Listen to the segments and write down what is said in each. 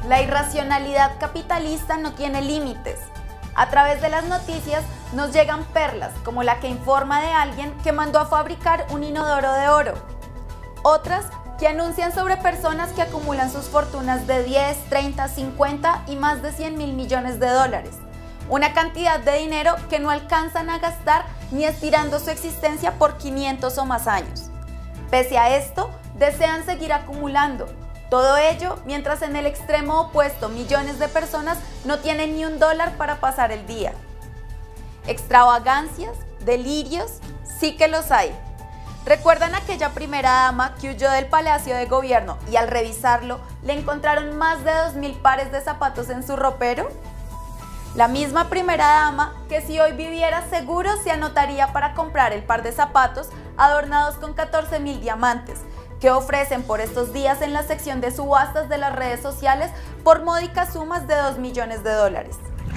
La irracionalidad capitalista no tiene límites. A través de las noticias nos llegan perlas como la que informa de alguien que mandó a fabricar un inodoro de oro. Otras que anuncian sobre personas que acumulan sus fortunas de 10, 30, 50 y más de 100.000 millones de dólares. Una cantidad de dinero que no alcanzan a gastar ni estirando su existencia por 500 o más años. Pese a esto, desean seguir acumulando. Todo ello mientras en el extremo opuesto millones de personas no tienen ni $1 para pasar el día. Extravagancias, delirios, sí que los hay. ¿Recuerdan aquella primera dama que huyó del Palacio de Gobierno y al revisarlo le encontraron más de 2.000 pares de zapatos en su ropero? La misma primera dama que si hoy viviera seguro se anotaría para comprar el par de zapatos adornados con 14.000 diamantes que ofrecen por estos días en la sección de subastas de las redes sociales por módicas sumas de 2 millones de dólares.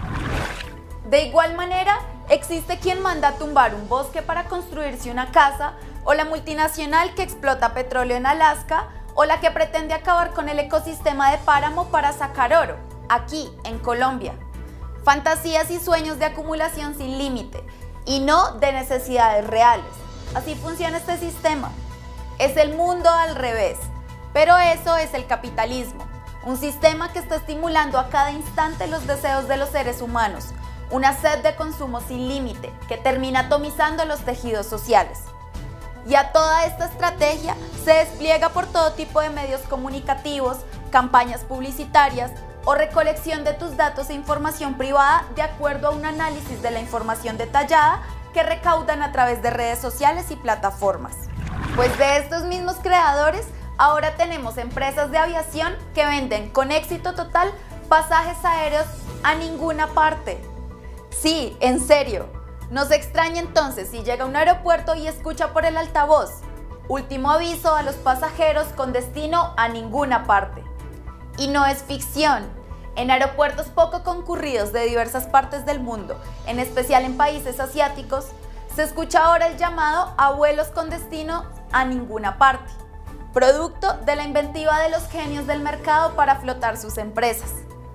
De igual manera, existe quien manda a tumbar un bosque para construirse una casa, o la multinacional que explota petróleo en Alaska, o la que pretende acabar con el ecosistema de páramo para sacar oro, aquí en Colombia. Fantasías y sueños de acumulación sin límite, y no de necesidades reales. Así funciona este sistema. Es el mundo al revés, pero eso es el capitalismo, un sistema que está estimulando a cada instante los deseos de los seres humanos, una sed de consumo sin límite que termina atomizando los tejidos sociales. Y a toda esta estrategia se despliega por todo tipo de medios comunicativos, campañas publicitarias o recolección de tus datos e información privada de acuerdo a un análisis de la información detallada que recaudan a través de redes sociales y plataformas. Pues de estos mismos creadores, ahora tenemos empresas de aviación que venden con éxito total pasajes aéreos a ninguna parte. Sí, en serio. No se extraña entonces si llega a un aeropuerto y escucha por el altavoz: último aviso a los pasajeros con destino a ninguna parte. Y no es ficción. En aeropuertos poco concurridos de diversas partes del mundo, en especial en países asiáticos, se escucha ahora el llamado a vuelos con destino a ninguna parte, producto de la inventiva de los genios del mercado para flotar sus empresas.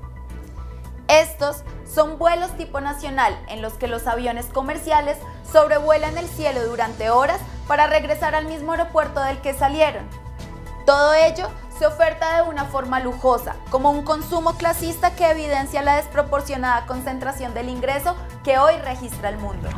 Estos son vuelos tipo nacional en los que los aviones comerciales sobrevuelan el cielo durante horas para regresar al mismo aeropuerto del que salieron. Todo ello se oferta de una forma lujosa, como un consumo clasista que evidencia la desproporcionada concentración del ingreso que hoy registra el mundo.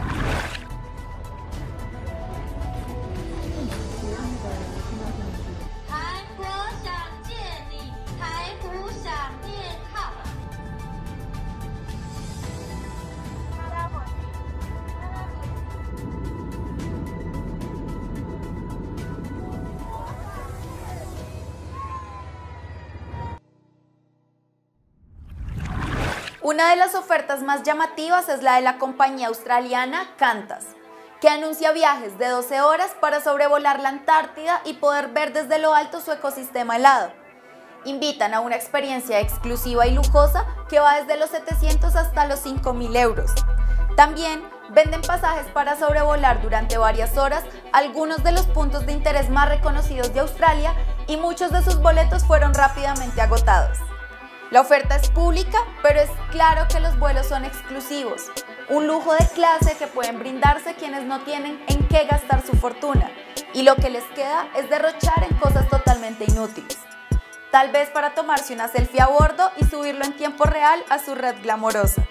Una de las ofertas más llamativas es la de la compañía australiana Qantas, que anuncia viajes de 12 horas para sobrevolar la Antártida y poder ver desde lo alto su ecosistema helado. Invitan a una experiencia exclusiva y lujosa que va desde los 700 hasta los 5.000 euros. También venden pasajes para sobrevolar durante varias horas algunos de los puntos de interés más reconocidos de Australia y muchos de sus boletos fueron rápidamente agotados. La oferta es pública, pero es claro que los vuelos son exclusivos, un lujo de clase que pueden brindarse quienes no tienen en qué gastar su fortuna y lo que les queda es derrochar en cosas totalmente inútiles. Tal vez para tomarse una selfie a bordo y subirlo en tiempo real a su red glamorosa.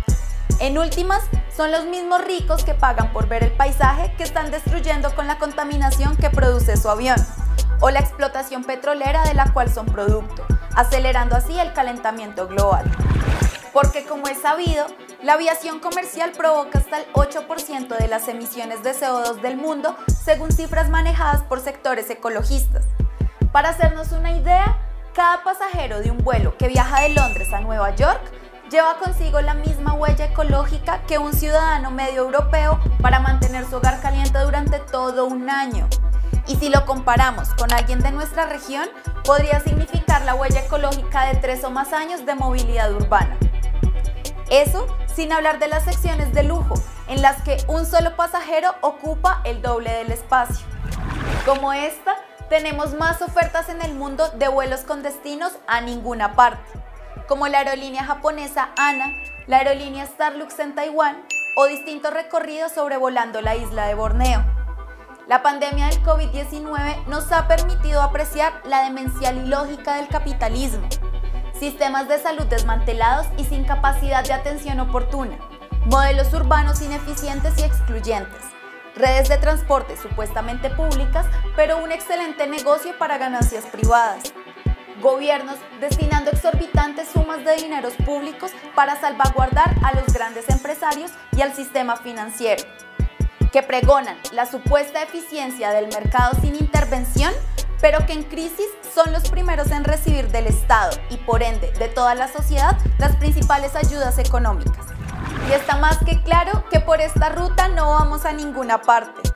En últimas, son los mismos ricos que pagan por ver el paisaje que están destruyendo con la contaminación que produce su avión o la explotación petrolera de la cual son producto, acelerando así el calentamiento global. Porque como es sabido, la aviación comercial provoca hasta el 8% de las emisiones de CO2 del mundo, según cifras manejadas por sectores ecologistas. Para hacernos una idea, cada pasajero de un vuelo que viaja de Londres a Nueva York lleva consigo la misma huella ecológica que un ciudadano medio europeo para mantener su hogar caliente durante todo un año. Y si lo comparamos con alguien de nuestra región, podría significar la huella ecológica de 3 o más años de movilidad urbana. Eso sin hablar de las secciones de lujo, en las que un solo pasajero ocupa el doble del espacio. Como esta, tenemos más ofertas en el mundo de vuelos con destinos a ninguna parte. como la aerolínea japonesa ANA, la aerolínea Starlux en Taiwán o distintos recorridos sobrevolando la isla de Borneo. La pandemia del COVID-19 nos ha permitido apreciar la demencial ilógica del capitalismo, sistemas de salud desmantelados y sin capacidad de atención oportuna, modelos urbanos ineficientes y excluyentes, redes de transporte supuestamente públicas, pero un excelente negocio para ganancias privadas, gobiernos destinando exorbitantes sumas de dineros públicos para salvaguardar a los grandes empresarios y al sistema financiero, que pregonan la supuesta eficiencia del mercado sin intervención, pero que en crisis son los primeros en recibir del Estado y por ende de toda la sociedad las principales ayudas económicas. Y está más que claro que por esta ruta no vamos a ninguna parte.